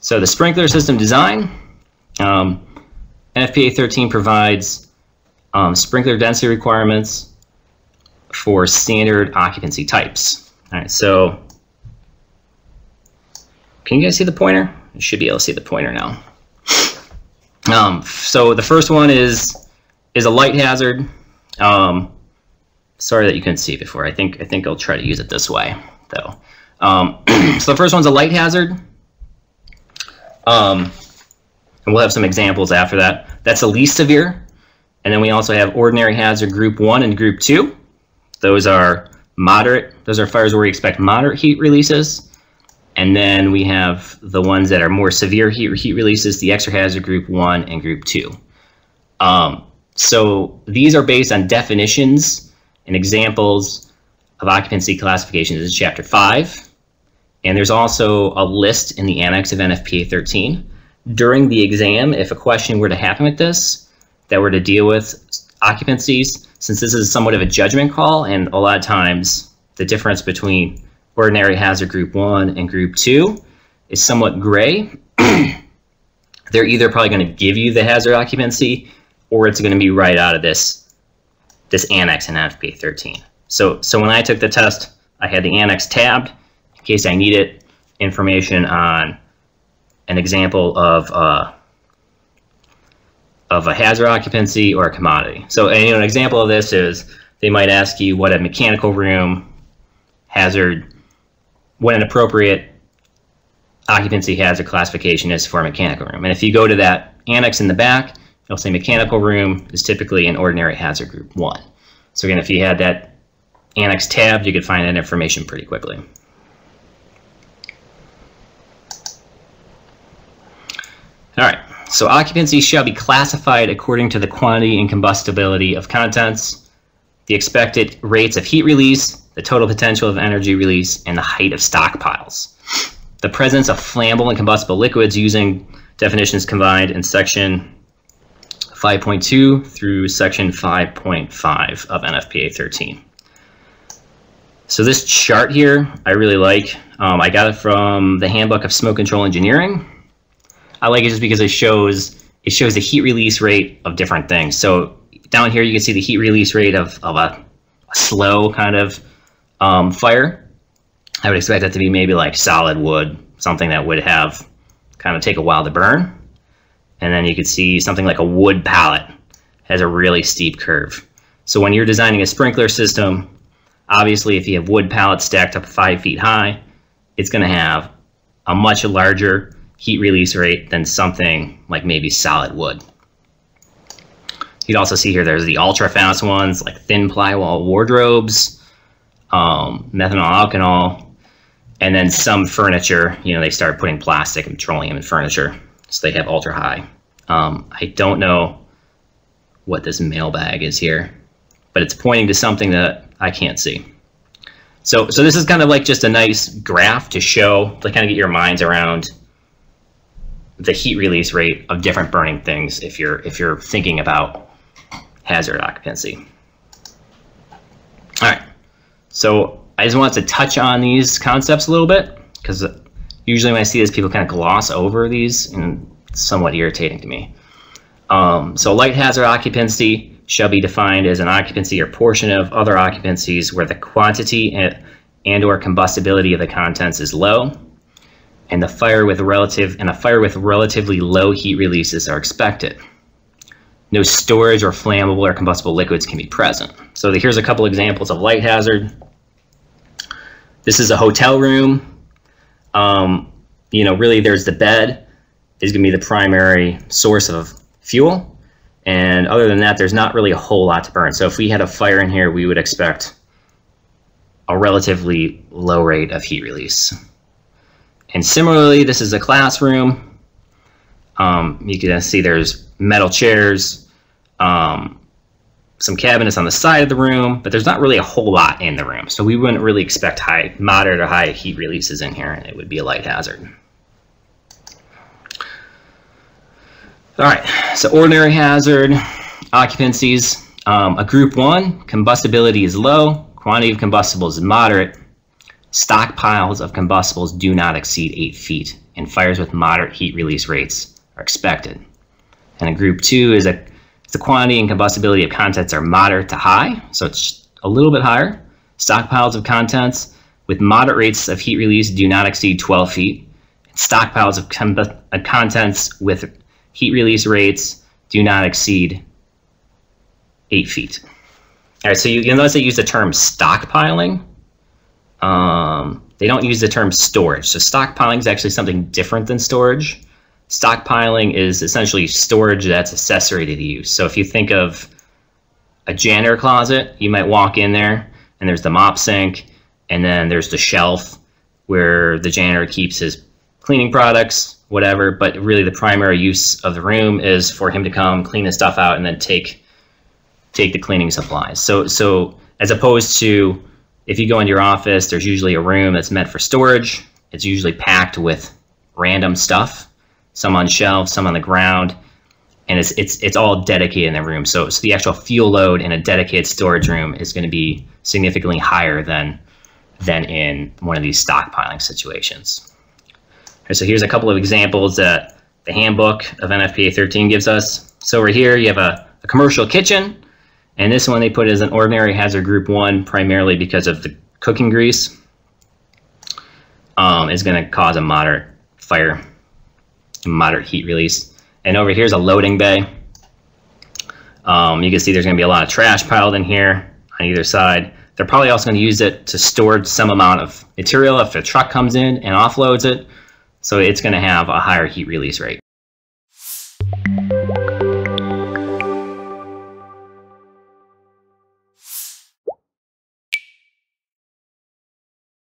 So the sprinkler system design, NFPA 13 provides sprinkler density requirements for standard occupancy types. All right, so can you guys see the pointer? You should be able to see the pointer now. So the first one is a light hazard. Sorry that you couldn't see it before. I think I'll try to use it this way though. So the first one's a light hazard. And we'll have some examples after that. That's the least severe. And then we also have ordinary hazard group 1 and group 2. Those are moderate. Those are fires where we expect moderate heat releases. And then we have the ones that are more severe heat releases, the extra hazard group 1 and group 2. So these are based on definitions and examples of occupancy classifications. This is chapter 5. And there's also a list in the annex of NFPA 13. During the exam, if a question were to happen with this, that were to deal with occupancies, since this is somewhat of a judgment call, and a lot of times the difference between ordinary hazard group 1 and group 2 is somewhat gray. They're either probably going to give you the hazard occupancy, or it's going to be right out of this annex in NFPA 13. So when I took the test, I had the annex tabbed in case I needed information on an example of a hazard occupancy or a commodity. So an example of this is they might ask you what a mechanical room hazard, what an appropriate occupancy hazard classification is for a mechanical room. And if you go to that annex in the back, it'll say mechanical room is typically an ordinary hazard group 1. So again, if you had that annex tabbed, you could find that information pretty quickly. All right, so occupancy shall be classified according to the quantity and combustibility of contents, the expected rates of heat release, the total potential of energy release, and the height of stockpiles. The presence of flammable and combustible liquids using definitions combined in section 5.2 through section 5.5 of NFPA 13. So this chart here, I really like. I got it from the Handbook of Smoke Control Engineering. I like it just because it shows the heat release rate of different things. So down here you can see the heat release rate of a slow kind of fire. I would expect that to be maybe like solid wood, something that would have kind of take a while to burn. And then you could see something like a wood pallet has a really steep curve. So when you're designing a sprinkler system, obviously if you have wood pallets stacked up 5 feet high, it's going to have a much larger heat release rate than something like maybe solid wood. You'd also see here there's the ultra fast ones like thin plywall wardrobes, methanol alcohol, and then some furniture, they start putting plastic and petroleum in furniture, so they have ultra high. I don't know what this mailbag is here, but it's pointing to something that I can't see. So this is kind of like just a nice graph to show, to kind of get your minds around the heat release rate of different burning things if you're thinking about hazard occupancy. All right, so I just wanted to touch on these concepts a little bit because usually when I see this, people kind of gloss over these, and it's somewhat irritating to me. So light hazard occupancy shall be defined as an occupancy or portion of other occupancies where the quantity and or combustibility of the contents is low, and a fire with relatively low heat releases are expected. No storage or flammable or combustible liquids can be present. So here's a couple examples of light hazard. This is a hotel room. Really there's the bed is going to be the primary source of fuel. And other than that, there's not really a whole lot to burn. So if we had a fire in here, we would expect a relatively low rate of heat release. And similarly, this is a classroom. You can see there's metal chairs, some cabinets on the side of the room, but there's not really a whole lot in the room. So we wouldn't really expect moderate or high heat releases in here, and it would be a light hazard. All right, so ordinary hazard occupancies. A group 1, combustibility is low, quantity of combustibles is moderate, stockpiles of combustibles do not exceed 8 feet and fires with moderate heat release rates are expected. And in group 2 is the quantity and combustibility of contents are moderate to high, so it's a little bit higher. Stockpiles of contents with moderate rates of heat release do not exceed 12 feet. Stockpiles of contents with heat release rates do not exceed 8 feet. All right, so you'll notice they use the term stockpiling. They don't use the term storage. So stockpiling is actually something different than storage. Stockpiling is essentially storage that's accessory to the use. So if you think of a janitor closet, you might walk in there and there's the mop sink, and then there's the shelf where the janitor keeps his cleaning products, whatever, but really the primary use of the room is for him to come clean his stuff out and then take the cleaning supplies. So as opposed to if you go into your office, there's usually a room that's meant for storage. It's usually packed with random stuff, some on shelves, some on the ground, and it's all dedicated in the room. So the actual fuel load in a dedicated storage room is going to be significantly higher than in one of these stockpiling situations. Right, so here's a couple of examples that the handbook of NFPA 13 gives us. So over here you have a commercial kitchen, and this one they put as an ordinary hazard group 1 primarily because of the cooking grease is going to cause a moderate fire, moderate heat release. And over here's a loading bay. You can see there's going to be a lot of trash piled in here on either side. They're probably also going to use it to store some amount of material if a truck comes in and offloads it. So it's going to have a higher heat release rate.